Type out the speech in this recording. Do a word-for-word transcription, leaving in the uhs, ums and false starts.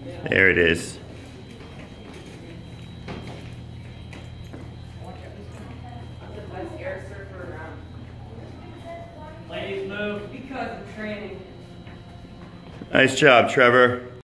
There it is. Ladies move. Because of training. Nice job, Trevor.